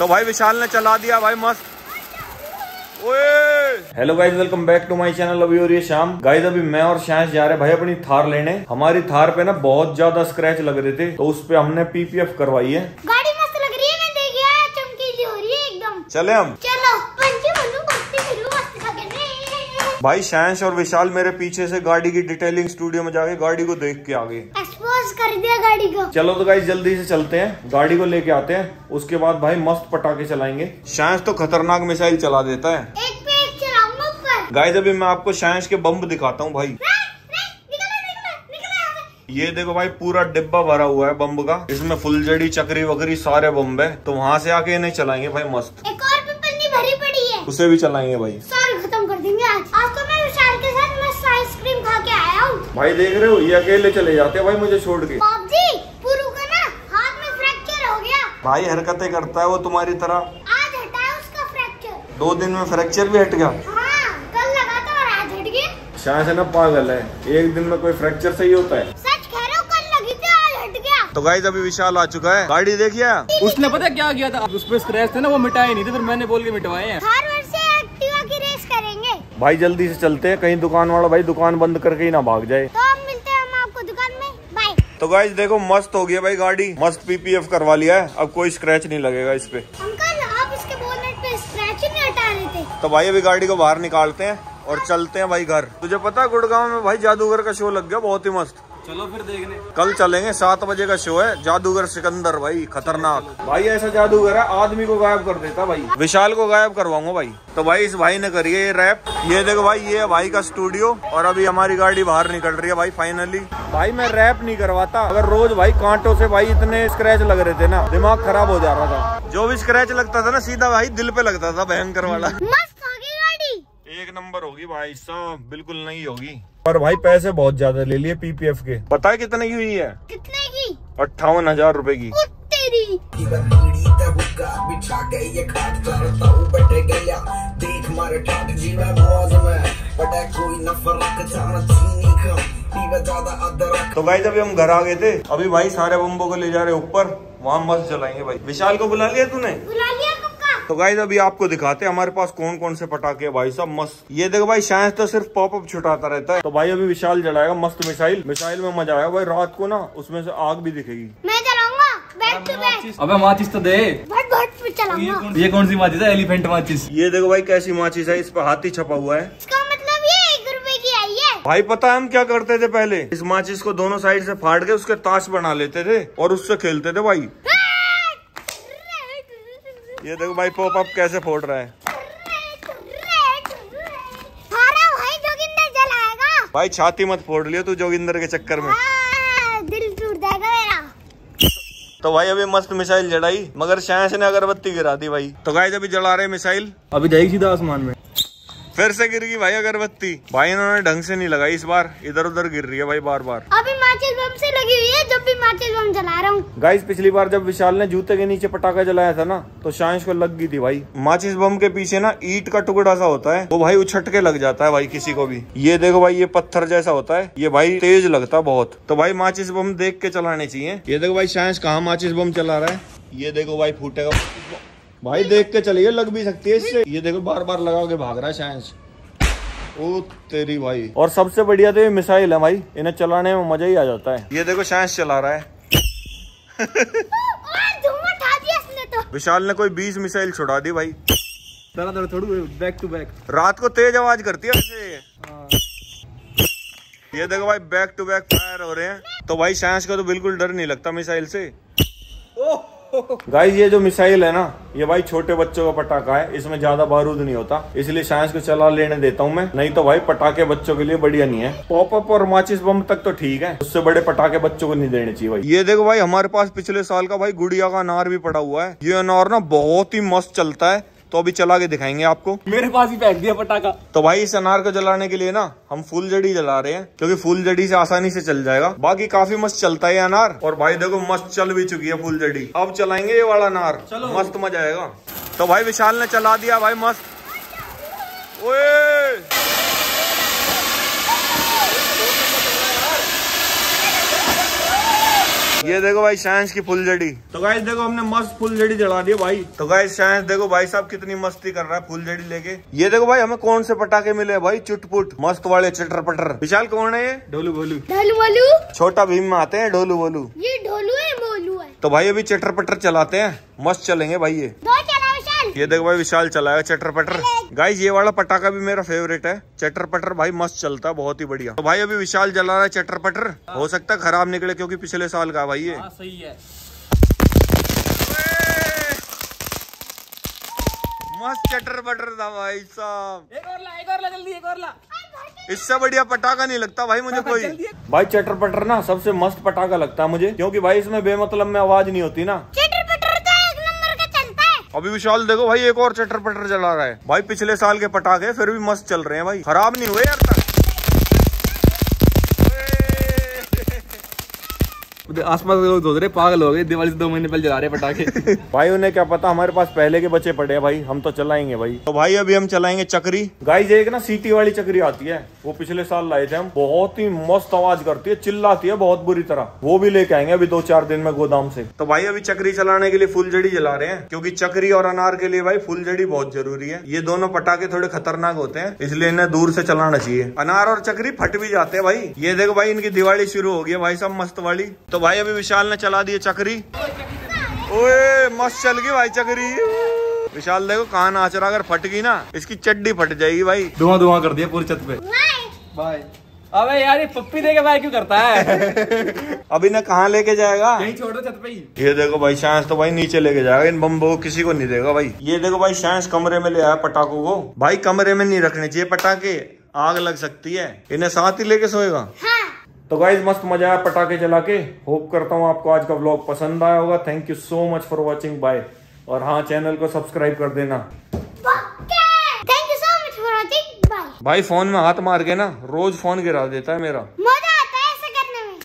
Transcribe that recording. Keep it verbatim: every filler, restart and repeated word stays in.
तो भाई विशाल ने चला दिया भाई मस्त। Hello guys, welcome back to my channel. अभी हो रही है शाम गाइज। अभी मैं और शांस जा रहे हैं भाई अपनी थार लेने। हमारी थार पे ना बहुत ज्यादा स्क्रैच लग रहे थे, तो उस पे हमने पीपीएफ करवाई है। गाड़ी मस्त लग रही है, मैं देखिए चमकीली हो रही है एकदम। चले हम, चलो पंची बनू, मस्ती करो, मस्ती करने। भाई शांस और विशाल मेरे पीछे से गाड़ी की डिटेलिंग स्टूडियो में जाके गाड़ी को देख के आ गए। एक्सपोज कर दिया गाड़ी को। चलो तो गाइज जल्दी से चलते हैं, गाड़ी को लेके आते हैं। उसके बाद भाई मस्त पटाखे चलाएंगे। शांस तो खतरनाक मिसाइल चला देता है। गाइस अभी मैं आपको शांस के बम दिखाता हूँ भाई। निकला, निकला, निकला। ये देखो भाई पूरा डिब्बा भरा हुआ है बम का। इसमें फुलझड़ी चक्री वगैरह सारे बम है। तो वहाँ से आके इन्हें चलाएंगे भाई मस्त। एक और पिपलनी भरी पड़ी है, उसे भी चलाएंगे भाई। सारे खत्म कर देंगे आज। आज तो मैं विशाल के साथ मस्त आइसक्रीम खा के आया हूँ। भाई देख रहे हो, ये अकेले चले जाते हैं भाई मुझे छोड़ के। बाप जी, पुरु का ना हाथ में फ्रैक्चर हो गया। भाई हरकतें करता है वो तुम्हारी तरह। आज हटाया उसका फ्रैक्चर। दो दिन में फ्रैक्चर भी हट गया। शांस है ना पागल है, एक दिन में कोई फ्रैक्चर सही होता है? सच कह रहे हो, कल लगी थी आज हट गया। तो गाइस अभी विशाल आ चुका है। गाड़ी देखिए, उसने पता क्या किया था, उस पे स्क्रैच थे ना, वो मिटाए नहीं थे, फिर मैंने बोल के मिटवाए हैं। हर वर्ष से एक्टिवा की रेस करेंगे। भाई जल्दी से चलते हैं, कहीं दुकान वाला भाई दुकान बंद करके ही ना भाग जाए। तो अब मिलते हैं हम आपको दुकान में। बाय। तो गाइस देखो मस्त हो गया भाई, गाड़ी मस्त पीपीएफ करवा लिया है। अब कोई स्क्रैच नहीं लगेगा इस पे। अंकल आप इसके बोनेट पे स्क्रैच नहीं हटा रहे थे? तो भाई अभी गाड़ी को बाहर निकालते हैं और चलते हैं भाई घर। तुझे पता है गुड़गांव में भाई जादूगर का शो लग गया, बहुत ही मस्त। चलो फिर देखने। कल चलेंगे, सात बजे का शो है। जादूगर सिकंदर भाई खतरनाक। भाई ऐसा जादूगर है आदमी को गायब कर देता भाई। विशाल को गायब करवाऊंगा भाई। तो भाई इस भाई ने करी है ये रैप। ये देखो भाई, ये है भाई का स्टूडियो। और अभी हमारी गाड़ी बाहर निकल रही है भाई फाइनली। भाई मैं रैप नहीं करवाता अगर रोज भाई कांटों से भाई इतने स्क्रैच लग रहे थे ना, दिमाग खराब हो जा रहा था। जो भी स्क्रैच लगता था ना सीधा भाई दिल पे लगता था, भयंकर वाला। मस्त होगी गाड़ी, एक नंबर होगी भाई साहब, बिल्कुल नहीं होगी। पर भाई पैसे बहुत ज्यादा ले लिए पीपीएफ के। पता है कितने की हुई है? कितने की? अट्ठावन हजार रूपए की। तेरी तो गाइस अभी हम घर आ गए थे। अभी भाई सारे बम्बों को ले जा रहे ऊपर, वहाँ मस्त जलाएंगे भाई। विशाल को बुला लिया तूने? बुला लिया। तो गाइस अभी आपको दिखाते हैं हमारे पास कौन कौन से पटाखे हैं भाई सब मस्त। ये देखो भाई शायद तो सिर्फ पॉपअप छुटाता रहता है। तो भाई अभी विशाल जलाएगा मस्त मिसाइल। मिसाइल में मजा आएगा भाई, रात को ना उसमें से आग भी दिखेगी। मैं जलाऊंगा बैक टू बैक। अबे माचिस तो दे। भट भट पे चलाऊंगा। ये कौन सी माचिस है? एलिफेंट माचिस। ये देखो भाई कैसी माचिस है, इस पर हाथी छपा हुआ है। इसका मतलब ये एक रुपए की आई है। भाई पता है हम क्या करते थे पहले? इस माचिस को दोनों साइड से फाड़ के उसके ताश बना लेते थे और उससे खेलते थे भाई। ये देखो भाई पॉपअप कैसे फोड़ रहा है। भाई जोगिंदर जलाएगा। भाई छाती मत फोड़ लियो तू जोगिंदर के चक्कर में, दिल टूट जाएगा मेरा। तो भाई अभी मस्त मिसाइल जलाई, मगर शायद ने अगरबत्ती गिरा दी भाई। तो गाइस अभी जला रहे मिसाइल, अभी जाएगी सीधा आसमान में। फिर से गिर गई भाई अगरबत्ती। भाई इन्होंने ढंग से नहीं लगाई इस बार, इधर उधर गिर रही है भाई बार बार। अभी माचिस बम से लगी हुई है, जब भी माचिस बम जला रहा हूँ। गाइस पिछली बार जब विशाल ने जूते के नीचे पटाखा जलाया था ना, तो शांस को लग गई थी भाई। माचिस बम के पीछे ना ईंट का टुकड़ा सा होता है, वो भाई उछट के लग जाता है भाई किसी को भी। ये देखो भाई ये पत्थर जैसा होता है, ये भाई तेज लगता है बहुत। तो भाई माचिस बम देख के चलाने चाहिए। ये देखो भाई शांस कहाँ माचिस बम चला रहा है। ये देखो भाई फूटेगा भाई, देख के चलिए, लग भी सकती है इससे। ये देखो बार बार लगा के भाग रहा है शांस। ओ तेरी भाई। और सबसे बढ़िया तो ये मिसाइल है भाई, इन्हें चलाने में मजा ही आ जाता है। ये देखो शांस चला रहा है। तो। विशाल ने कोई बीस मिसाइल छुड़ा दी भाई। Back to back. रात को तेज आवाज करती है वैसे। ये देखो भाई बैक टू बैक फायर हो रहे हैं। तो भाई शांस को तो बिल्कुल डर नहीं लगता मिसाइल से। गाइस ये जो मिसाइल है ना, ये भाई छोटे बच्चों का पटाखा है, इसमें ज्यादा बारूद नहीं होता, इसलिए शांस को चला लेने देता हूँ मैं। नहीं तो भाई पटाखे बच्चों के लिए बढ़िया नहीं है। पॉपअप और माचिस बम तक तो ठीक है, उससे बड़े पटाखे बच्चों को नहीं देने चाहिए भाई। ये देखो भाई हमारे पास पिछले साल का भाई गुड़िया का अनार भी पड़ा हुआ है। ये अनार ना बहुत ही मस्त चलता है, तो अभी चला के दिखाएंगे आपको। मेरे पास ही फेंक दिया पटाखा। तो भाई इस अनार को जलाने के लिए ना हम फूलझड़ी जला रहे हैं, क्योंकि फूलझड़ी से आसानी से चल जाएगा। बाकी काफी मस्त चलता है ये अनार। और भाई देखो मस्त चल भी चुकी है फूलझड़ी। अब चलाएंगे ये वाला अनार, मस्त मजा आएगा। तो भाई विशाल ने चला दिया भाई मस्त। ओए ये देखो भाई साइंस की फुलझड़ी। तो गाइस देखो हमने मस्त फुलझड़ी जला दी भाई। तो गाइस साइंस देखो भाई साहब कितनी मस्ती कर रहा है फुलझड़ी लेके। ये देखो भाई हमें कौन से पटाखे मिले भाई, चुटपुट मस्त वाले चटर पटर। विशाल कौन है ये? ढोलू बोलू। ढोलू बोलू छोटा भीम में आते हैं ढोलू बोलू। ये ढोलू है बोलू है। तो भाई अभी चटर पटर चलाते हैं, मस्त चलेंगे भाई ये। दो चला विशाल। ये देखो भाई विशाल चलाएगा चटर पटर। गाइस ये वाला पटाखा भी मेरा फेवरेट है, चटर पटर भाई मस्त चलता है, बहुत ही बढ़िया। तो भाई अभी विशाल जला रहा है चटर पटर, हो सकता है खराब निकले क्योंकि पिछले साल का भाई ये। हाँ सही है। मस्त चटर पटर था भाई साहब। एक और ला, एक और ला जल्दी, एक और ला। इससे बढ़िया पटाखा नहीं लगता भाई मुझे कोई। भाई चटर पटर ना सबसे मस्त पटाखा लगता है मुझे, क्योंकि भाई इसमें बेमतलब में आवाज नहीं होती ना। चटर पटर तो एक नंबर का चलता है। अभी विशाल देखो भाई एक और चटर पटर जला रहा है भाई। पिछले साल के पटाखे फिर भी मस्त चल रहे हैं भाई, खराब नहीं हुए यार तक। आसपास के लोग सोच रहे पागल हो गए, दिवाली से दो महीने पहले जला रहे पटाखे। भाई उन्हें क्या पता, हमारे पास पहले के बच्चे पड़े हैं भाई, हम तो चलाएंगे भाई। तो भाई अभी हम चलाएंगे चक्री। गाइस एक ना सीटी वाली चक्री आती है, वो पिछले साल लाए थे हम, बहुत ही मस्त आवाज करती है, चिल्लाती है बहुत बुरी तरह। वो भी लेके आएंगे अभी दो चार दिन में गोदाम से। तो भाई अभी चक्री चलाने के लिए फुलझड़ी जला रहे हैं, क्योंकि चक्री और अनार के लिए भाई फुलझड़ी बहुत जरूरी है। ये दोनों पटाखे थोड़े खतरनाक होते हैं, इसलिए इन्हें दूर से चलाना चाहिए। अनार और चक्री फट भी जाते हैं भाई। ये देखो भाई इनकी दिवाली शुरू हो गई है भाई साहब मस्त वाली। तो भाई अभी विशाल ने चला दी चक्री। ओए मस्त चल गई भाई चक्री। विशाल देखो कहाँ नाच रहा, अगर फट गई ना इसकी चड्डी फट जाएगी भाई। धुआं धुआं कर दिया पूरी छत पे। बाय। अबे यार ये पप्पी दे के बाय क्यों करता है? अभी ना कहाँ लेके जाएगा, यहीं छोड़ दो छत पे ही। ये देखो भाई साइंस तो भाई नीचे लेके जाएगा, इन बम्बों को किसी को नहीं देगा भाई। ये देखो भाई साइंस कमरे में ले आया पटाखों को। भाई कमरे में नहीं रखने चाहिए पटाखे, आग लग सकती है। इन्हें साथ ही लेके सोएगा। तो गाइस मस्त मजा आया पटाखे चला के। होप करता हूँ आपको आज का व्लॉग पसंद आया होगा। Thank you so much for watching, bye. और हाँ चैनल को सब्सक्राइब कर देना। Thank you so much for watching, bye. भाई फोन में हाथ मार के ना रोज फोन गिरा देता है मेरा।